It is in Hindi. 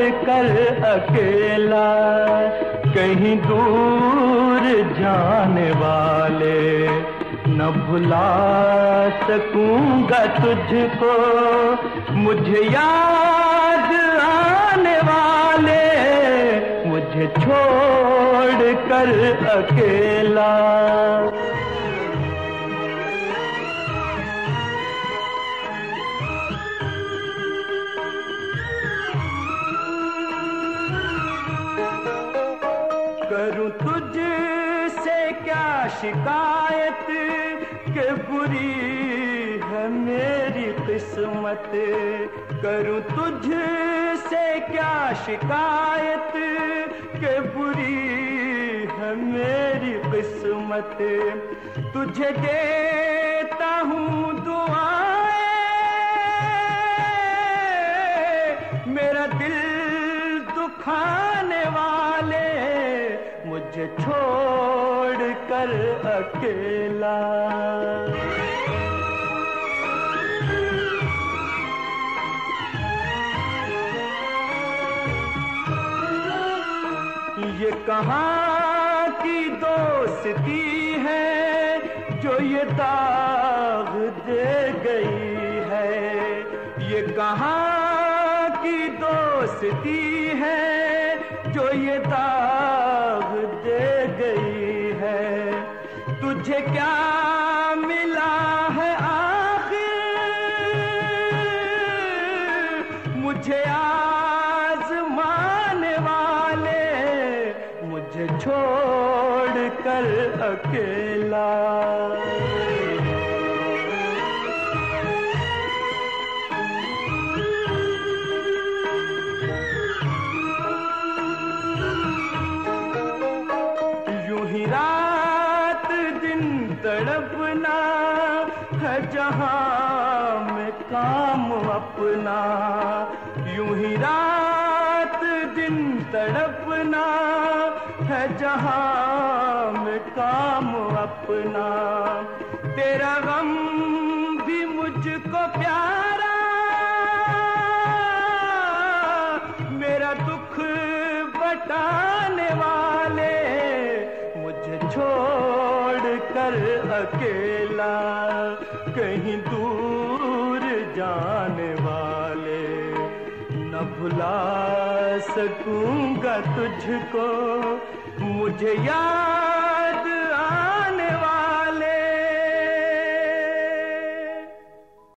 कर अकेला कहीं दूर जाने वाले, न भुला सकूंगा तुझको मुझे याद आने वाले, मुझे छोड़ कर अकेला। करूं तुझसे क्या शिकायत कि बुरी है मेरी किस्मत, करूं तुझसे क्या शिकायत कि बुरी है मेरी किस्मत। तुझे देता हूँ दुआएं, मेरा दिल दुखाने वाले, मुझे छोड़ कर अकेला। ये कहाँ की दोस्ती है जो ये दाग दे गई है, ये कहाँ की दोस्ती है जो ये दाग दे गई है। तुझे क्या मिला है आखिर मुझे आज़माने वाले, मुझे छोड़ कर अकेला। यूं ही रात दिन तड़पना है जहां में काम अपना, यूं ही रात दिन तड़पना है जहां में काम अपना। तेरा गम भी मुझको प्यारा, मेरा दुख बटाने वाले, मुझे छोड़ कर अकेला कहीं दूर जाने वाले, न भुला सकूंगा तुझको मुझे याद